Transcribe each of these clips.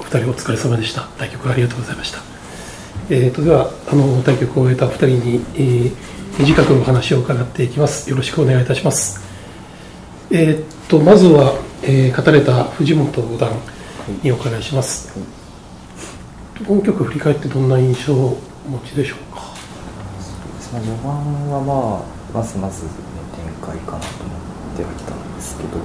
二人お疲れ様でした。対局ありがとうございました。では対局を終えたお二人に、短くお話を伺っていきます。よろしくお願いいたします。まずは、勝たれた藤本五段にお伺いします。本局振り返ってどんな印象をお持ちでしょうか。 序盤は、まず、展開かなと思ってはいたんですけど、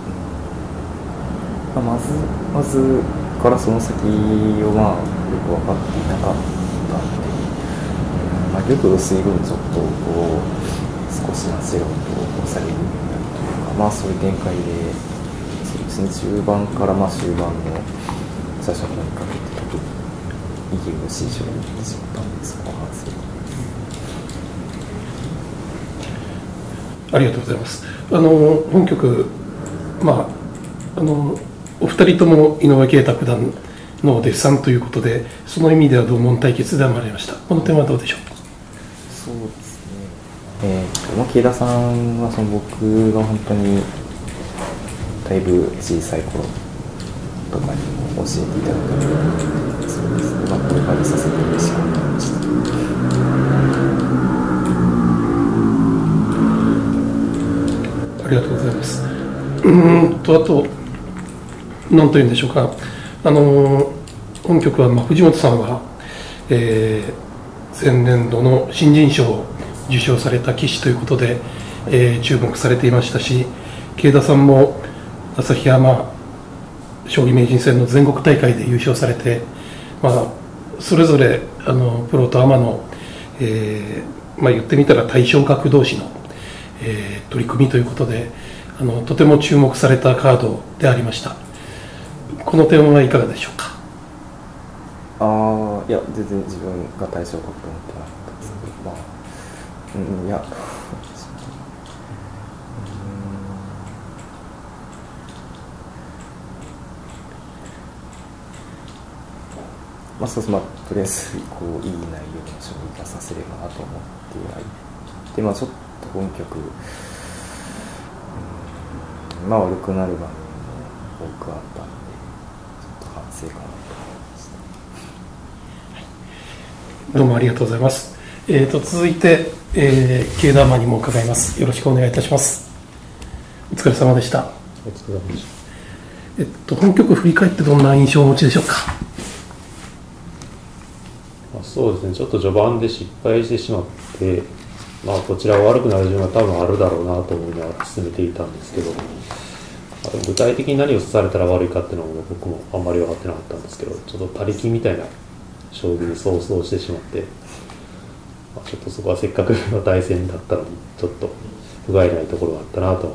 まずからその先をよく分かっていなかったので、玉薄い分ちょっと少し焦ろうとされるようになるというか、そういう展開で、そうですね、中盤から終盤の最初の方にかけて特に息苦しい勝負になってしまったんですが、 ありがとうございます。本局、お二人とも井上慶太九段のお弟子さんということで、その意味では同門対決でもありました。この点はどうでしょうか。 そうですね、慶田さんは僕が本当にだいぶ小さい頃とかにも教えていただいたので、そうですね、お伺いさせて嬉しく思いました。 ありがとうございます。あと何というんでしょうか、本局は藤本さんは、前年度の新人賞を受賞された棋士ということで、注目されていましたし、慶田さんも旭山将棋名人戦の全国大会で優勝されて、それぞれプロとアマの、言ってみたら対象格同士の、取り組みということで、とても注目されたカードでありました。この点はいかがでしょうか。 いや、全然自分が対象格と思ってなかったんですけど、いや、とりあえずいい内容の将棋がさせればなと思ってはいて、ちょっと本局、悪くなる場面も多くあったので、ちょっと反省かなと思いました。 どうもありがとうございます。続いて、慶田アマにも伺います。よろしくお願いいたします。お疲れ様でした。 お疲れ様でした。 本局振り返ってどんな印象をお持ちでしょうか。 そうですね、ちょっと序盤で失敗してしまって、こちらが悪くなる順は多分あるだろうなと思いながら進めていたんですけど、具体的に何を指されたら悪いかっていうのも僕もあんまり分かってなかったんですけど、ちょっと他力みたいな将棋に想像してしまって、ちょっとそこはせっかくの対戦だったのにちょっと不甲斐ないところがあったなと思ってい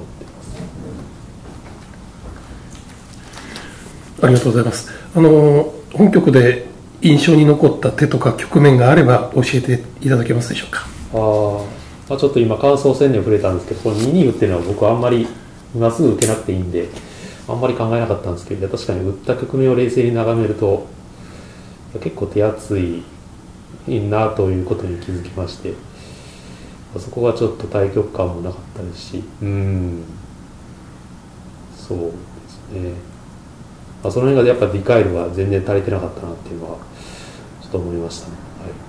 ます。ありがとうございます。本局で印象に残った手とか局面があれば教えていただけますでしょうか。 ちょっと今感想戦に触れたんですけど、この2二打っていうのは僕はあんまり今すぐ打てなくていいんであんまり考えなかったんですけど、確かに打った局面を冷静に眺めると結構手厚いなということに気づきまして、そこがちょっと対局感もなかったですし、そうですね、その辺がやっぱ理解度が全然足りてなかったなっていうのはちょっと思いましたね。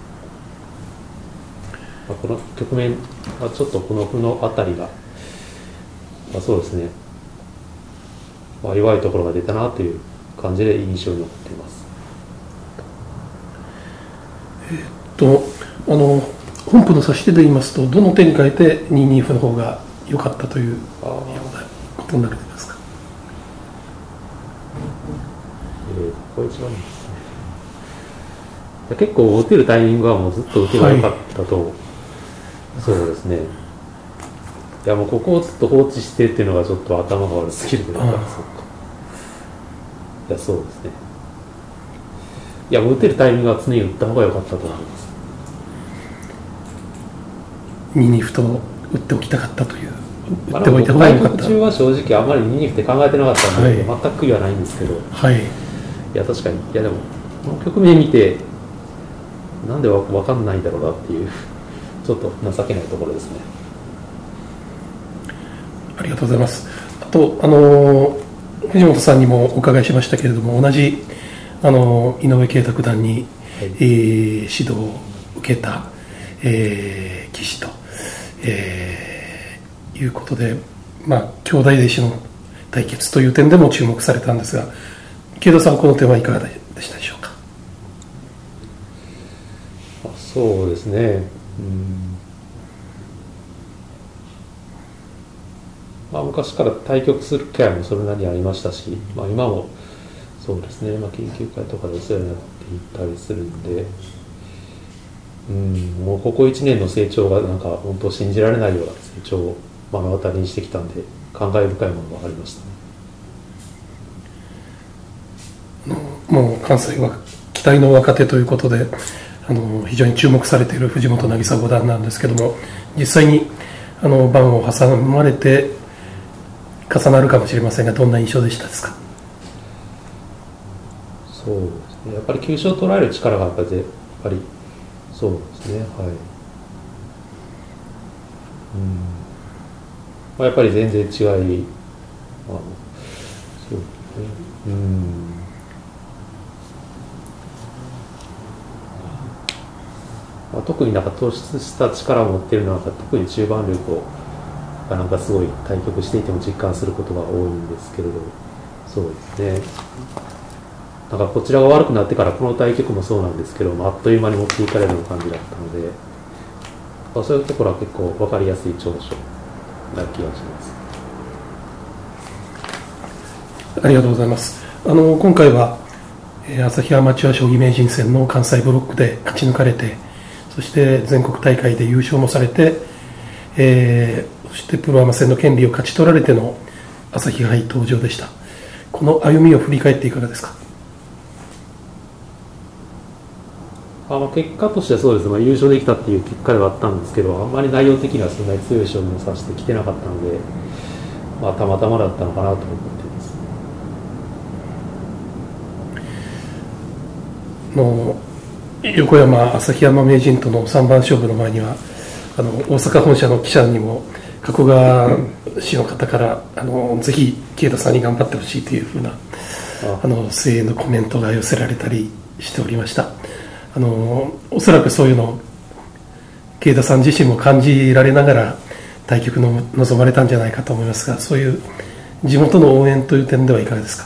この局面はちょっとこの歩のあたりが、そうですね、弱いところが出たなという感じで印象に残っています。 本譜の指し手で言いますと、どの手に変えて2二歩の方が良かったというようなことになるんですか。 これ一番ですね。結構打てるタイミングはもうずっと打てばよかったと、そうですね。いやもうここをずっと放置してっていうのがちょっと頭が悪すぎるというか、そうか。いやそうですね。いやもう打てるタイミングは常に打った方が良かったと思います。 2二歩と打っておきたかったという。打っておいた方が良かった。 対局中は正直あんまり2二歩って考えてなかったんで、全く悔いはないんですけど。いや確かに、いやでもこの局面見てなんで分かんないんだろうなっていうちょっと情けないところですね。 ありがとうございます。あと藤本さんにもお伺いしましたけれども、同じ井上慶太九段に、指導を受けた、棋士と、いうことで、兄弟弟子の対決という点でも注目されたんですが、慶太さん、この点はいかがでしたでしょうか。 そうですね、昔から対局する機会もそれなりにありましたし、今もそうですね、研究会とかでお世話になっていたりするんで、もうここ1年の成長がなんか本当信じられないような成長を目の当たりにしてきたんで、感慨深いものがありましたね。 もう関西は期待の若手ということで、非常に注目されている藤本渚五段なんですけども、実際に盤を挟まれて重なるかもしれませんが、どんな印象でしたですか。 そうですね、やっぱり急所を捉える力がやっぱりそうですね、やっぱり全然違い、そうですね、特になんか突出した力を持っているのは、特に中盤力をなんかすごい対局していても実感することが多いんですけれど、そうですね、なんかこちらが悪くなってからこの対局もそうなんですけど、あっという間に持っていかれるような感じだったので、そういうところは結構分かりやすい長所な気がします。 ありがとうございます。今回は旭アマチュア将棋名人戦の関西ブロックで勝ち抜かれて、そして全国大会で優勝もされて、そしてプロアマ戦の権利を勝ち取られての朝日杯登場でした。この歩みを振り返っていかがですか。 結果としてはそうです、優勝できたっていう結果ではあったんですけど、あんまり内容的にはそんなに強い勝負をさせてきてなかったので、たまたまだったのかなと思っています。 横山、旭山名人との3番勝負の前には、大阪本社の記者にも加古川氏の方からぜひ慶太さんに頑張ってほしいというふうな声援のコメントが寄せられたりしておりました。おそらくそういうのを慶太さん自身も感じられながら対局の臨まれたんじゃないかと思いますが、そういう地元の応援という点ではいかがですか。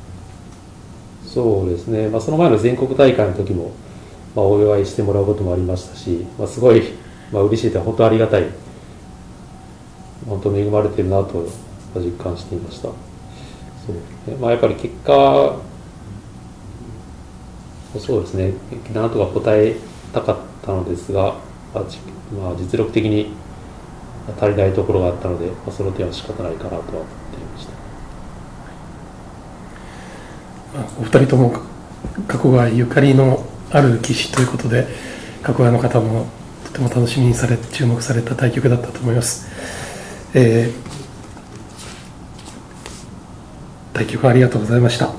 そうですね、その前の全国大会の時も、お祝いしてもらうこともありましたし、すごい、嬉しいと、本当ありがたい、本当恵まれているなと実感していました。そうですね、やっぱり結果、そうですね、なんとか応えたかったのですが、実力的に足りないところがあったので、その点は仕方ないかなとは思っていました。 お二人とも加古川ゆかりのある棋士ということで、加古川の方もとても楽しみにされ注目された対局だったと思います。対局ありがとうございました。